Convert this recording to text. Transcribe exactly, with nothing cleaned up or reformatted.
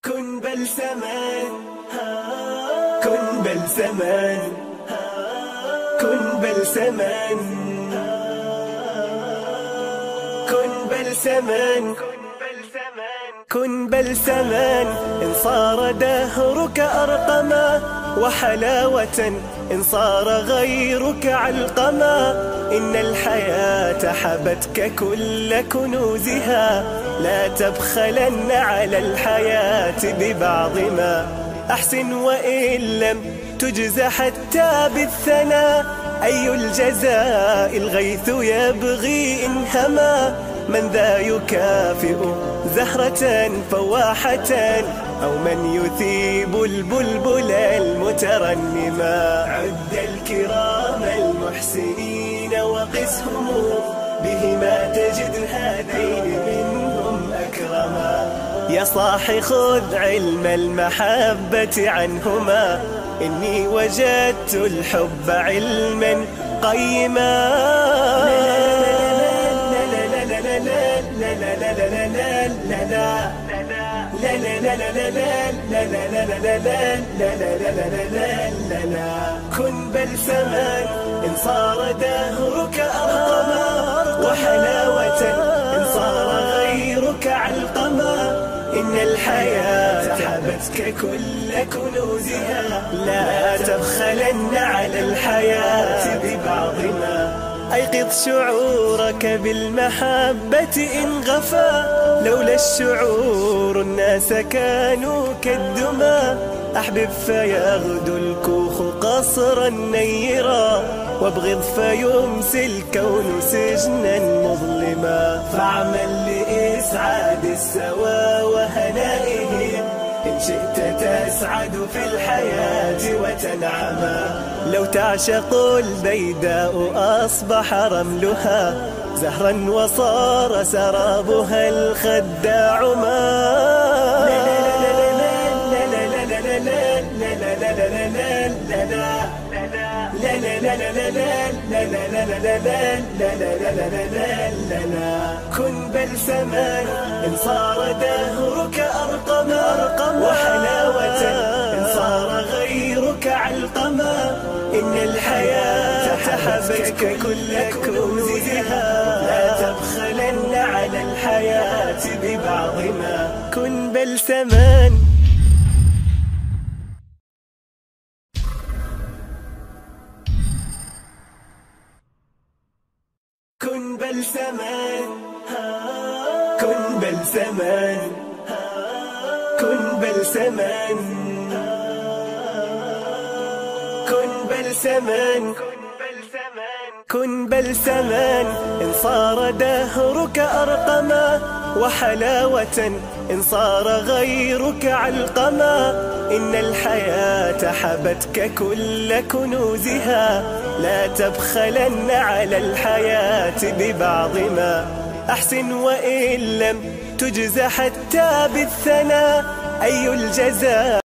كن بلسما، كن بلسما، كن بلسما، كن بلسما، كن بلسما. إن صار دهرك أرقما وحلاوة، إن صار غيرك علقما. إن الحياة حبتك كل كنوزها، لا تبخلن على الحياة ببعض ما. أحسن وإن لم تجز حتى بالثناء، أي الجزاء الغيث يبغي إن هما. من ذا يكافئ زهرة فواحة، أو من يثيب البلبل المترنما. عد الكرام المحسنين وقسهم، بهما تجد هذين منهم أكرما. يا صاح خذ علم المحبة عنهما، إني وجدت الحب علما قيما. كن بلسما، إن صار دهرك أرقما وحلاوة، إن صار غيرك علقما. إن الحياة حبتك كل كنوزها، لا تبخلن على الحياة ببعض ما. أيقظ شعورك بالمحبة إن غفا، لولا الشعور الناس كانوا كالدما. أحبب فيغدو الكوخ قصرا نيرا، وابغض فيمسي الكون سجنا مظلما. فاعمل لإسعاد السوى وهنائهم، إن شئت تسعد في الحياة وتنعما. لو تعشق البيداء أصبح رملها زهرا، وصار سرابها الخداع ما. كن بلسما، إن صار دهرك أرقما وحلاوة، إن صار غيرك علقما. إن الحياة حبتك كل كنوزها، لا تبخلن على الحياة ببعض ما. كن بلسما. كن بلسما، كن بلسما، كن بلسما، كن بلسما، كن بلسما. إن صار دهرك أرقما وحلاوة، إن صار غيرك علقما. إن الحياة حبتك كل كنوزها، لا تبخلن على الحياة ببعض ما. أحسن وإن لم تجز حتى بالثناء، أي الجزاء